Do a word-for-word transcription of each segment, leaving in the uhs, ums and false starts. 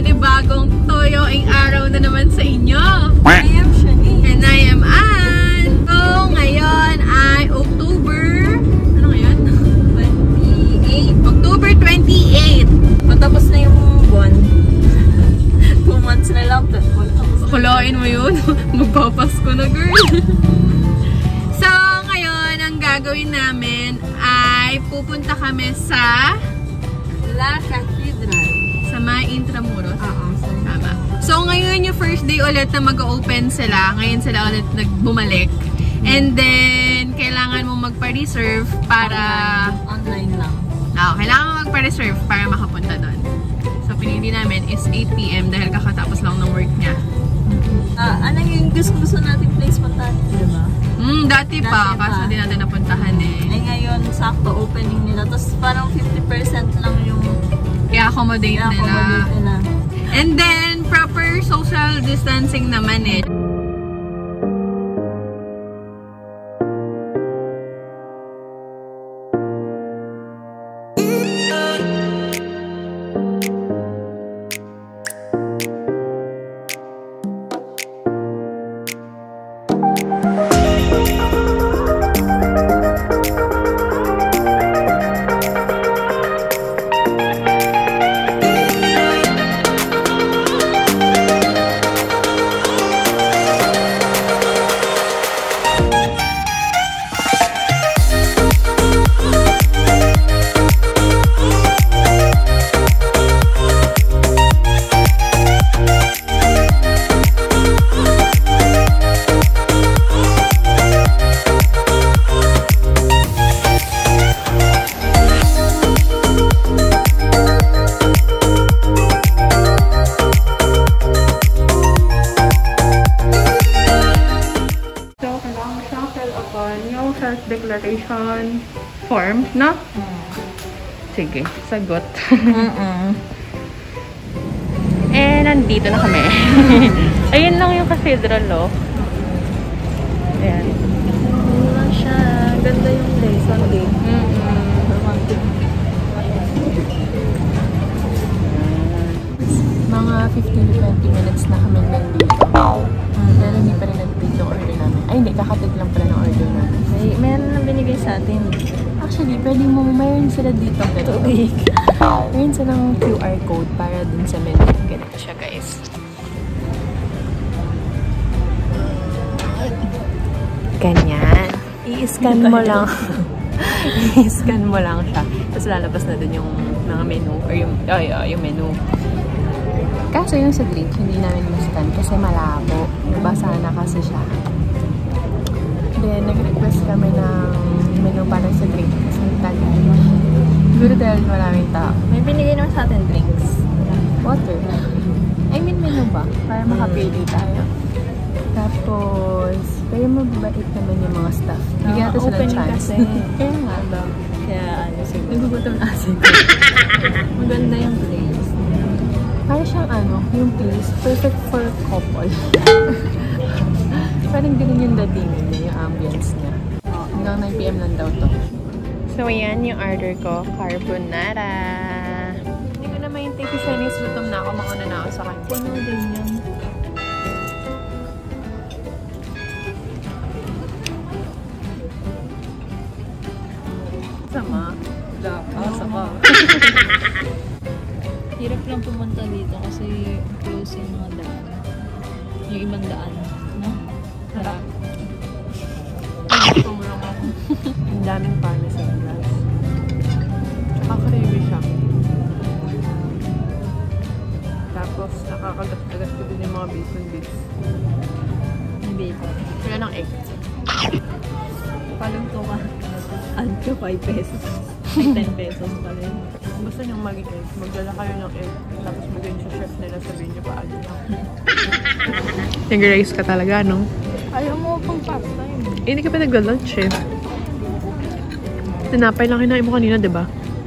panibagong toyoing araw na naman sa inyo. I am Shani. And I am Ann. So, ngayon ay October, ano ngayon? twenty-eight. October twenty-eight. Matapos na yung buwan. Two months na lang. Kulain mo yun. Magpapasko na, girl. So, ngayon, ang gagawin namin ay pupunta kami sa La Cathedral. sa mga Intramuros. Oo. Tama. So, ngayon yung first day ulit na mag-open sila. Ngayon sila ulit nagbumalik. And then, kailangan mo magpa-reserve para... Online, online lang. Oo, kailangan mo magpa-reserve para makapunta doon. So, pinili namin is eight p m dahil kakatapos lang ng work niya. Ah, ano yung gusto-gusto natin place puntahan, di ba? Hmm, dati pa. Dati pa. Kaso di natin napuntahan eh. Ay ngayon, sakto opening nila. Tapos parang fifty percent lang yung I-accommodate nila. i-accommodate nila. And then, proper social distancing naman eh. Declaration form, no? Hmm. Sige, sagot. Mm-mm. Eh, nandito na kami. Ayun lang yung cathedral, oh. Ayan. Ano lang siya. Ganda yung day, Sunday. Mm-mm. Romantic. Mga fifteen to twenty minutes na kami nandito. Mm, pero hindi pa rin nag-take yung order namin. Ay, hindi. Kakatig lang pala ng order namin. May, meron na binigay sa atin. Actually, pwede mo, mayroon sila dito. Tubig. Mayroon silang Q R code para dun sa menu. Ganito siya, guys. Ganyan. I-scan mo lang. I-scan mo lang siya. Tapos lalabas na dun yung mga menu. Or yung, oh, yeah, yung menu. Kaso yung sa drink, hindi namin ma-scan kasi malabo. Nabasa na kasi siya. Then, nag-request kami ng menu para sa drink. Kasi tayo. Siguro dahil maraming tao. May binigay naman sa atin drinks. Water. I mean, menu ba? Para makapili tayo. Tapos, kaya mababait naman yung mga staff. Bigyan natin sila chance. Kasi. Kaya nga. Kaya ano siguro. Nagugutom na kasi. Maganda yung place. Para siyang ano, yung place, perfect for couple. Parang ganun yung datingin niya, yung ambience niya. Hanggang nine p m lang daw to. So, ayan yung order ko. Carbonara. Hindi ko na mahintay si Shanice. Gutom na ako. Mauna na ako sa kanya. Puno din yan. Sama. Ah, sama. Hirap lang pumunta dito kasi close yung mga daan. Yung ibang daan. No? Harap. Tumulong ako. Ang daming parmesan glass. Tsaka creamy siya. Tapos nakakagat-agat ko din yung mga bacon bits. Yung bacon. Kaya ng egg. Palong to ka. Add ka five pesos. Ay, ten pesos pa rin. Kung gusto niyong mag-egg, magdala kayo ng egg. Tapos magaling sa chef nila, sabihin niyo pa ano lang. Nag-rice ka talaga, no? Ayaw mo pang pasta yun. Eh, hindi ka pa nag-lunch eh. Tinapay lang kinain mo kanina, diba?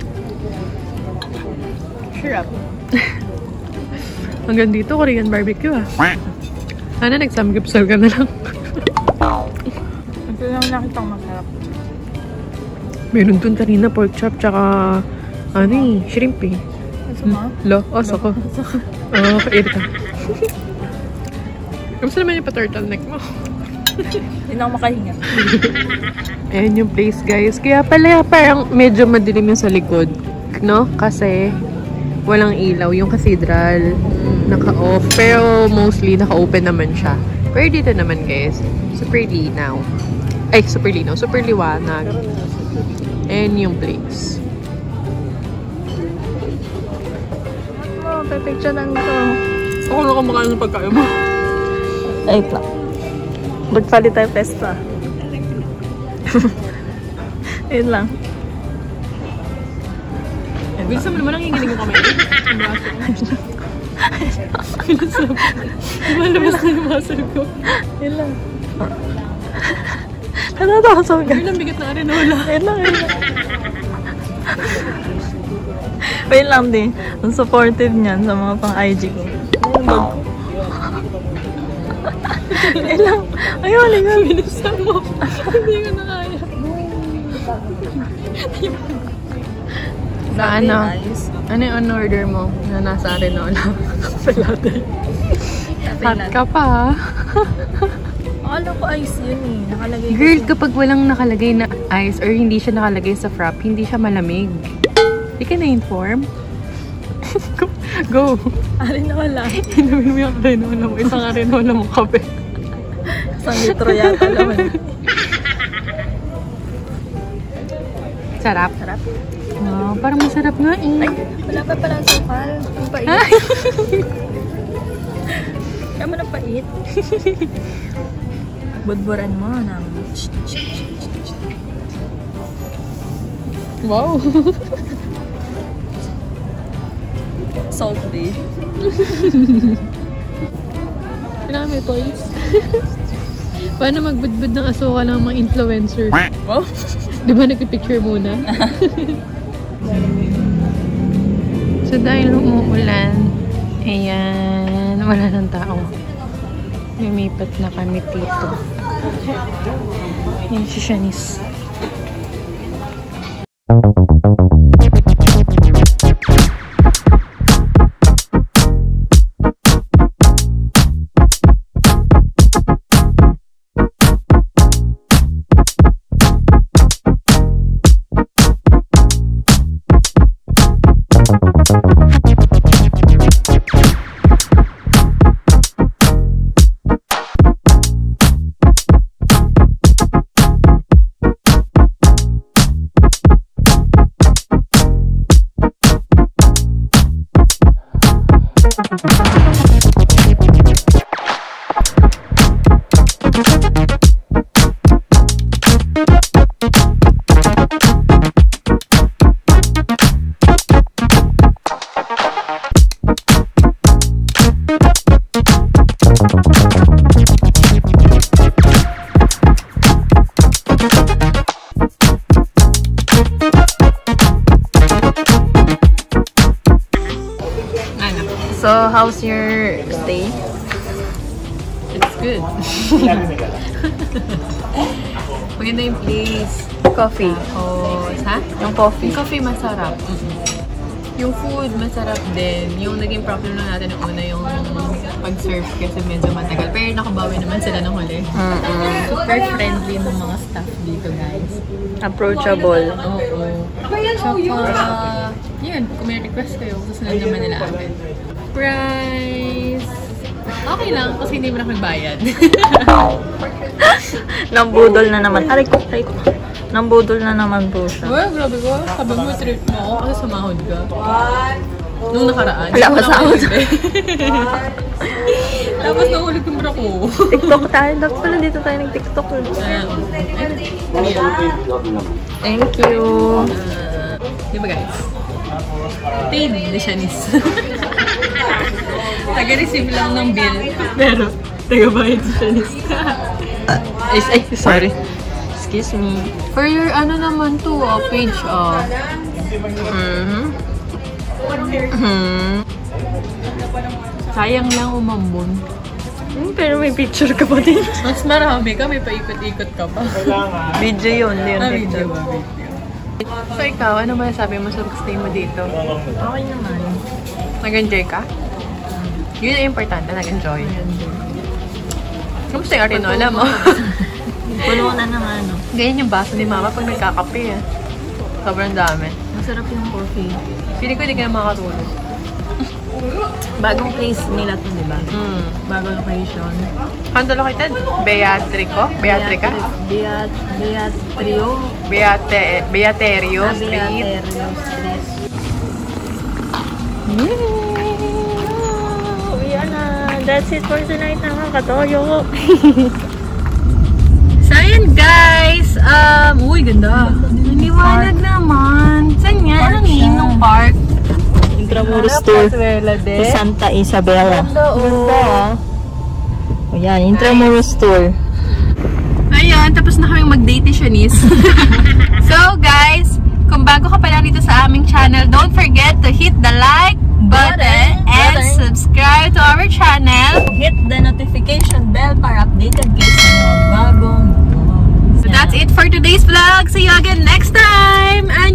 Sure up. Hanggang dito, Korean barbecue ah. Ano, nag-samgipsal ka na lang. Ito lang nakitang masarap. Meron dun kanina pork chop, tsaka ano eh, shrimp eh. Lo, oso ko. Oo, kair ka. Kamusta naman yung pa-turtleneck mo? Hindi na ako makahinga. Ayan yung place, guys. Kaya pala parang medyo madilim yung sa likod. No? Kasi walang ilaw. Yung cathedral, naka-off. Pero mostly, naka-open naman siya. Pero dito naman, guys, super linaw. Ay, super linaw. Super liwanag. Ayan yung place. Oh, pipicture lang ito. Ako na kumakain ng pagkain mo. Ay, pa. Magpalit tayo pesta. Yun lang. Bilisan mo naman ang hingiling ko kamay. Ang braso ko. Malabas na yung muscle ko. Yun lang. Natatawa ka. Yun lang bigat na arenola. Yun lang, yun lang. Wait lang din. Ang supportive niyan sa mga pang-I G ko. Wait lang. Ayaw, ligan. Bilisan mo. Hindi ko na kaya. Sa ano? Ano yung on-order mo na nasa arenola? Pelate. Hot ka pa. Akala ko ice yun eh. Nakalagay ko. Girl, kapag walang nakalagay na ice or hindi siya nakalagay sa frap, hindi siya malamig. Hindi ka na-inform? Go. Go. Arenola. Inumin mo yung arenola mo. Isang arenola mo kape. Isang litro yata naman. Sarap. Sarap. Oh, parang masarap nga eh. Ay, wala pa pala ang sukal. Ang pait. Kaya mo na pait. Budburan mo ng... Wow. Salty. Kailangan may toys. Paano magbudbud ng asukal ng mga influencer? Oh? Di ba nagpipicture muna? So dahil umuulan, ayan, wala ng tao. Lumipat na kami dito. Yan si Shanice. So, how's your stay? It's good. Maganda yung place. Coffee. Tapos, ha? Yung coffee. Yung coffee masarap. Mm-hmm. Yung food masarap din. Yung naging problem lang natin yung una yung pag-serve kasi medyo matagal. Pero nakabawi naman sila ng huli. Mm-mm. Super friendly ng mga staff dito, guys. Approachable. Oo. Tsaka, yun, kung may request kayo, susunod naman nila agad. Price! Okay lang, kasi hindi mo na magbayad. Nambudol na naman. Aray ko, aray ko. Nambudol na naman po siya. Well, grabe ko. Sabi mo, treat mo ako kasi sumahod ka. Nung nakaraan. Wala pa sahod. Tapos nahulog yung bra ko. TikTok tayo. Dapat pala dito tayo nag-TikTok. Thank you. Uh, di ba guys? Paid ni Shanice. Taga-receive lang ng bill. Pero, taga-bayad si Shanice. Ay, ay, sorry. Excuse me. For your ano naman to, uh, page, uh. Mm-hmm. Mm-hmm. Sayang lang umambon. Hmm, pero may picture ka pa din. Mas marami ka, may paikot-ikot ka pa. Video yun, hindi yun Ah, picture. video ba? Video. So ikaw, ano ba sabi mo sa stay mo dito? Okay naman. Nag-enjoy ka? Yun ang importante, nag-enjoy. Kamusta yung arinola mo? Puno na ng ano. Ganyan yung baso ni mama pag nagkakape eh. Sobrang dami. Masarap yung coffee. Feeling ko hindi ka na makakatulog. Bagong place nila to, di ba? Mm. Bagong location. Kanto located? Beatrico? Beatrica? Beat, Beatrio. Beate, Beaterio Ah, Street. Beaterio Street. Uwi na. That's it for tonight mga katoyo. So yun guys. Um, uy ganda. Liwanag naman. Saan nga? Anong Ninong Park? Intramuros Tour. Sa Santa Isabela. Ganda oh. O yan, Intramuros Tour. Ayan, tapos na kaming mag-datitionist. So guys, kung bago ka pa lang dito sa aming channel, don't forget to hit the like button and subscribe to our channel. Hit the notification bell para updated kayo sa mga bagong vlog. So that's it for today's vlog. See you again next time. And